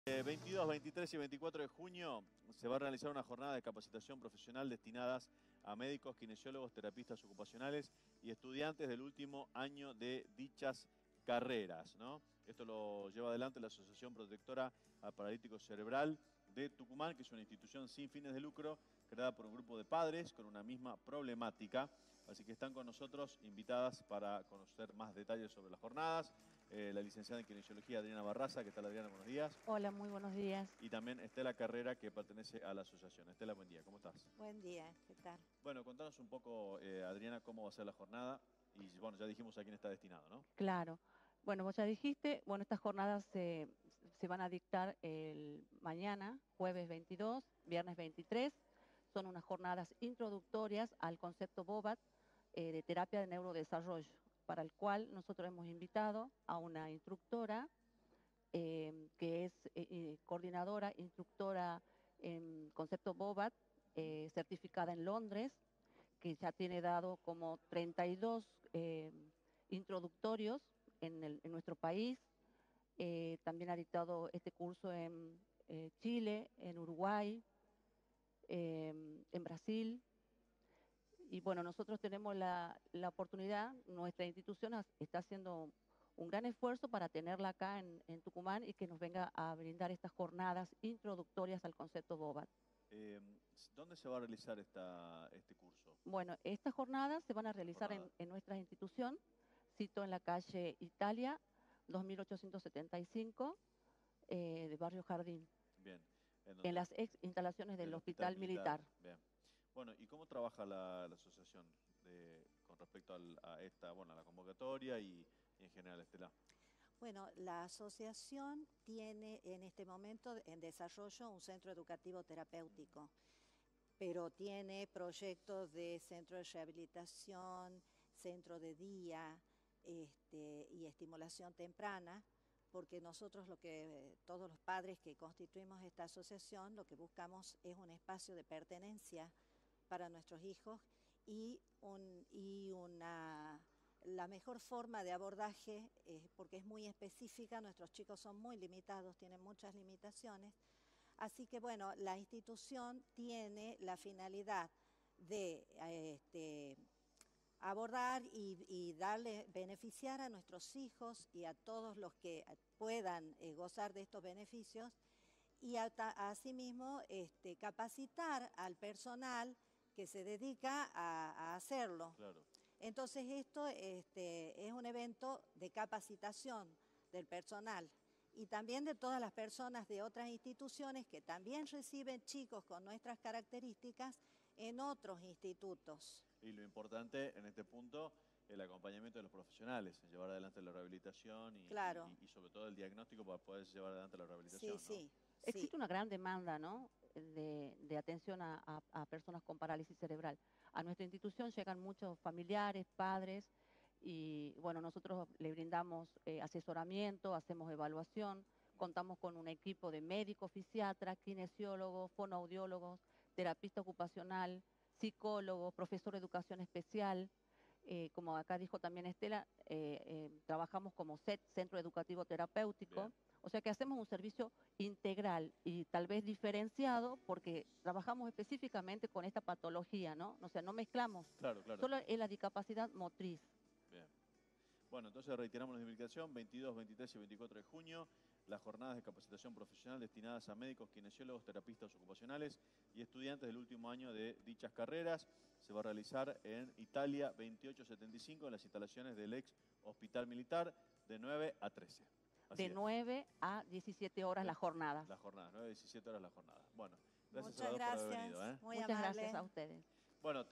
22, 23 y 24 de junio se va a realizar una jornada de capacitación profesional destinadas a médicos, kinesiólogos, terapistas ocupacionales y estudiantes del último año de dichas carreras, ¿no? Esto lo lleva adelante la Asociación Protectora al Paralítico Cerebral de Tucumán, que es una institución sin fines de lucro creada por un grupo de padres con una misma problemática. Así que están con nosotros invitadas para conocer más detalles sobre las jornadas. La licenciada en Kinesiología Adriana Barraza. ¿Qué tal, Adriana? Buenos días. Hola, muy buenos días. Y también Estela Carrera, que pertenece a la asociación. Estela, buen día, ¿cómo estás? Buen día, ¿qué tal? Bueno, contanos un poco, Adriana, cómo va a ser la jornada. Y bueno, ya dijimos a quién está destinado, ¿no? Claro. Bueno, vos ya dijiste, bueno, estas jornadas se van a dictar el mañana, jueves 22, viernes 23. Son unas jornadas introductorias al concepto BOBAT de terapia de neurodesarrollo, para el cual nosotros hemos invitado a una instructora que es coordinadora, instructora en concepto BOBAT, certificada en Londres, que ya tiene dado como 32 introductorios en nuestro país. También ha dictado este curso en Chile, en Uruguay, en Brasil. Y bueno, nosotros tenemos la oportunidad, nuestra institución está haciendo un gran esfuerzo para tenerla acá en Tucumán y que nos venga a brindar estas jornadas introductorias al concepto BOBAT. ¿Dónde se va a realizar este curso? Bueno, estas jornadas se van a realizar en nuestra institución, cito en la calle Italia, 2875, de Barrio Jardín. Bien. En las ex instalaciones del Hospital Militar. Bien. Bueno, ¿y cómo trabaja la asociación con respecto a esta, bueno, a la convocatoria y en general, Estela? Bueno, la asociación tiene en este momento en desarrollo un centro educativo terapéutico, pero tiene proyectos de centro de rehabilitación, centro de día y estimulación temprana, porque nosotros todos los padres que constituimos esta asociación, lo que buscamos es un espacio de pertenencia para nuestros hijos y la mejor forma de abordaje, porque es muy específica, nuestros chicos son muy limitados, tienen muchas limitaciones, así que bueno, la institución tiene la finalidad de abordar y beneficiar a nuestros hijos y a todos los que puedan gozar de estos beneficios y asimismo capacitar al personal que se dedica a hacerlo. Claro. Entonces esto es un evento de capacitación del personal y también de todas las personas de otras instituciones que también reciben chicos con nuestras características en otros institutos. Y lo importante en este punto, el acompañamiento de los profesionales, llevar adelante la rehabilitación y, claro. y sobre todo el diagnóstico para poder llevar adelante la rehabilitación. Sí, ¿no? sí. Existe una gran demanda, ¿no?, de atención a personas con parálisis cerebral. A nuestra institución llegan muchos familiares, padres, y bueno, nosotros le brindamos asesoramiento, hacemos evaluación, contamos con un equipo de médicos, fisiatras, kinesiólogos, fonoaudiólogos, terapista ocupacional, psicólogos, profesor de educación especial. Como acá dijo también Estela, trabajamos como Centro Educativo Terapéutico. Bien. O sea que hacemos un servicio integral y tal vez diferenciado porque trabajamos específicamente con esta patología, ¿no? O sea, no mezclamos. Claro, claro. Solo es la discapacidad motriz. Bien. Bueno, entonces reiteramos la invitación, 22, 23 y 24 de junio, las jornadas de capacitación profesional destinadas a médicos, kinesiólogos, terapistas ocupacionales y estudiantes del último año de dichas carreras. Se va a realizar en Italia 2875, en las instalaciones del ex Hospital Militar, de 9 a 13. De 9 a 17 horas las jornadas. Las jornadas, 9 a 17 horas las jornadas. Bueno, gracias Muchas a todos por haber gracias, venido. muy Muchas amable. gracias a ustedes. Bueno,